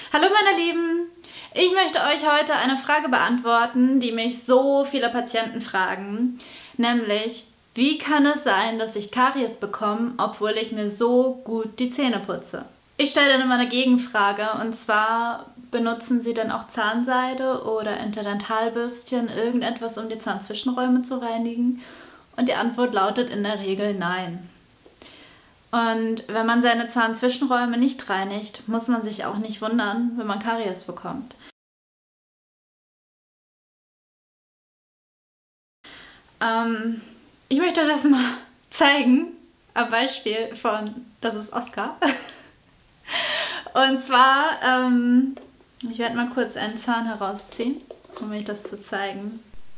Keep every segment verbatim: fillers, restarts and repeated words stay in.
Hallo meine Lieben! Ich möchte euch heute eine Frage beantworten, die mich so viele Patienten fragen, nämlich, wie kann es sein, dass ich Karies bekomme, obwohl ich mir so gut die Zähne putze? Ich stelle dann immer eine Gegenfrage, und zwar, benutzen Sie denn auch Zahnseide oder Interdentalbürstchen, irgendetwas, um die Zahnzwischenräume zu reinigen? Und die Antwort lautet in der Regel nein. Und wenn man seine Zahnzwischenräume nicht reinigt, muss man sich auch nicht wundern, wenn man Karies bekommt. Ähm, ich möchte das mal zeigen, am Beispiel von, das ist Oskar. Und zwar, ähm, ich werde mal kurz einen Zahn herausziehen, um euch das zu zeigen.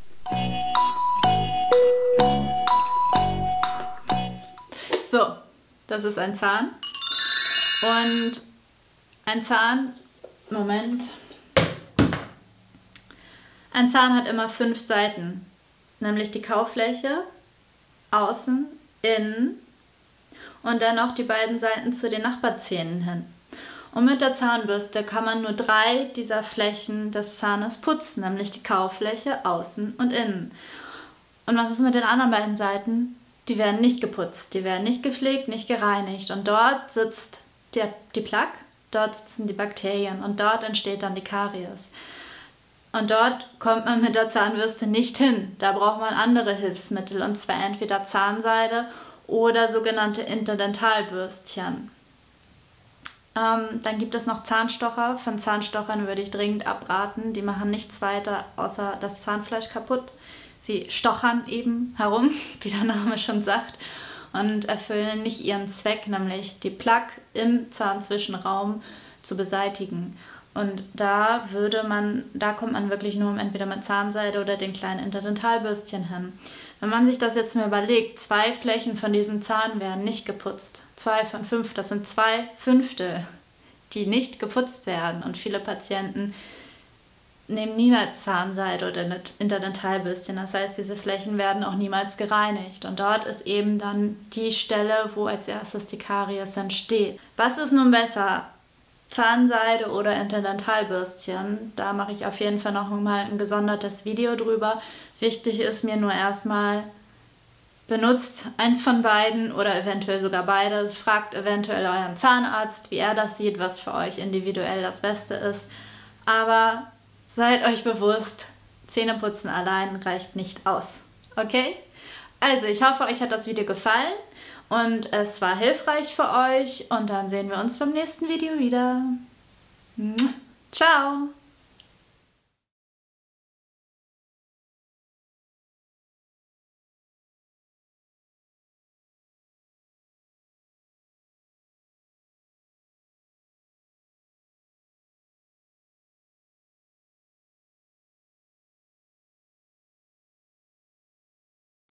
So, das ist ein Zahn. Und ein Zahn, Moment, ein Zahn hat immer fünf Seiten, nämlich die Kaufläche, außen, innen und dann noch die beiden Seiten zu den Nachbarzähnen hin. Und mit der Zahnbürste kann man nur drei dieser Flächen des Zahnes putzen, nämlich die Kaufläche, außen und innen. Und was ist mit den anderen beiden Seiten? Die werden nicht geputzt, die werden nicht gepflegt, nicht gereinigt. Und dort sitzt die, die Plaque, dort sitzen die Bakterien und dort entsteht dann die Karies. Und dort kommt man mit der Zahnbürste nicht hin. Da braucht man andere Hilfsmittel, und zwar entweder Zahnseide oder sogenannte Interdentalbürstchen. Ähm, dann gibt es noch Zahnstocher. Von Zahnstochern würde ich dringend abraten. Die machen nichts weiter, außer das Zahnfleisch kaputt. Sie stochern eben herum, wie der Name schon sagt, und erfüllen nicht ihren Zweck, nämlich die Plaque im Zahnzwischenraum zu beseitigen. Und da würde man, da kommt man wirklich nur entweder mit Zahnseide oder den kleinen Interdentalbürstchen hin. Wenn man sich das jetzt mal überlegt, zwei Flächen von diesem Zahn werden nicht geputzt. Zwei von fünf, das sind zwei Fünftel, die nicht geputzt werden. Und viele Patienten nehmen niemals Zahnseide oder Interdentalbürstchen. Das heißt, diese Flächen werden auch niemals gereinigt. Und dort ist eben dann die Stelle, wo als erstes die Karies entsteht. Was ist nun besser? Zahnseide oder Interdentalbürstchen? Da mache ich auf jeden Fall noch mal ein gesondertes Video drüber. Wichtig ist mir nur erstmal, benutzt eins von beiden oder eventuell sogar beides. Fragt eventuell euren Zahnarzt, wie er das sieht, was für euch individuell das Beste ist. Aber seid euch bewusst, Zähneputzen allein reicht nicht aus. Okay? Also, ich hoffe, euch hat das Video gefallen und es war hilfreich für euch. Und dann sehen wir uns beim nächsten Video wieder. Ciao!